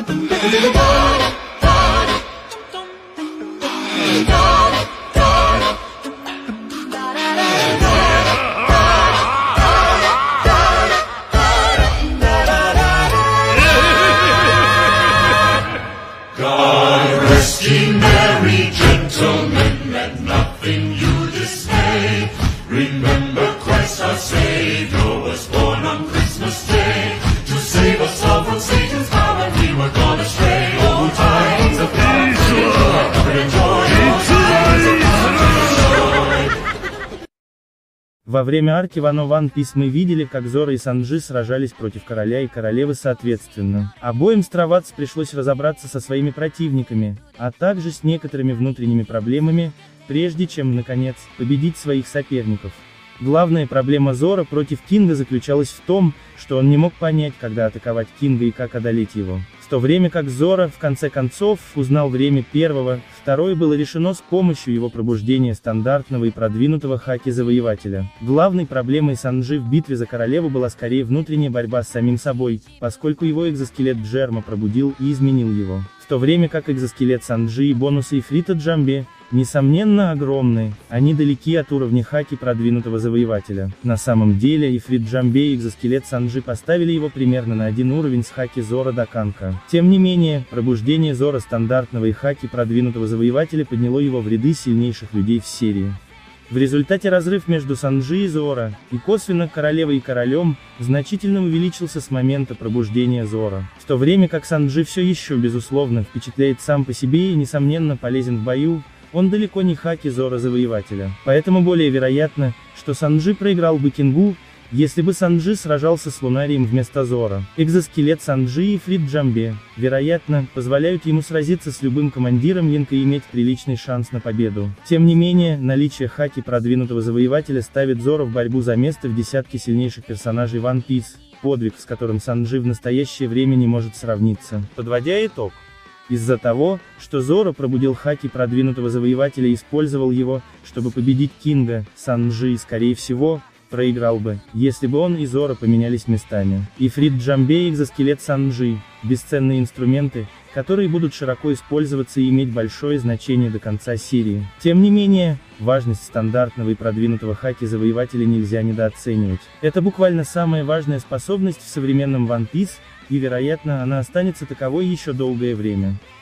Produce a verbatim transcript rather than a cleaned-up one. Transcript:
God rest ye merry gentlemen, let nothing you dismay. Remember Christ our Savior was born on Christmas Day to save us all from Satan's power. We were gone astray. Oh, times of God, covered in joy. Oh, times of God, Во время арки Wano One Piece мы видели, как Зора и Санджи сражались против короля и королевы соответственно. Обоим Страватс пришлось разобраться со своими противниками, а также с некоторыми внутренними проблемами, прежде чем, наконец, победить своих соперников. Главная проблема Зора против Кинга заключалась в том, что он не мог понять, когда атаковать Кинга и как одолеть его. В то время как Зора, в конце концов, узнал время первого, второе было решено с помощью его пробуждения стандартного и продвинутого хаки-завоевателя. Главной проблемой Санджи в битве за королеву была скорее внутренняя борьба с самим собой, поскольку его экзоскелет Джерма пробудил и изменил его. В то время как экзоскелет Санджи и бонусы Ифрита Джамбе, несомненно, огромны, они далеки от уровня хаки продвинутого завоевателя. На самом деле, Ифрит Джамбе и экзоскелет Санджи поставили его примерно на один уровень с хаки Зора до Канка. Тем не менее, пробуждение Зора стандартного и хаки продвинутого завоевателя подняло его в ряды сильнейших людей в серии. В результате разрыв между Санджи и Зора, и косвенно королевой и королем, значительно увеличился с момента пробуждения Зора. В то время как Санджи все еще безусловно впечатляет сам по себе и несомненно полезен в бою, он далеко не хаки Зора завоевателя. Поэтому более вероятно, что Санджи проиграл бы Кингу, если бы Санджи сражался с Лунарием вместо Зора. Экзоскелет Санджи и Ифрит Джамбе, вероятно, позволяют ему сразиться с любым командиром Линка и иметь приличный шанс на победу. Тем не менее, наличие хаки продвинутого завоевателя ставит Зора в борьбу за место в десятке сильнейших персонажей One Piece, подвиг, с которым Санджи в настоящее время не может сравниться. Подводя итог. Из-за того, что Зора пробудил хаки продвинутого завоевателя и использовал его, чтобы победить Кинга, Санджи, скорее всего, проиграл бы, если бы он и Зора поменялись местами. Ифрит Джамбе и экзоскелет Санджи – бесценные инструменты, которые будут широко использоваться и иметь большое значение до конца серии. Тем не менее, важность стандартного и продвинутого хаки завоевателя нельзя недооценивать. Это буквально самая важная способность в современном One Piece, и вероятно она останется таковой еще долгое время.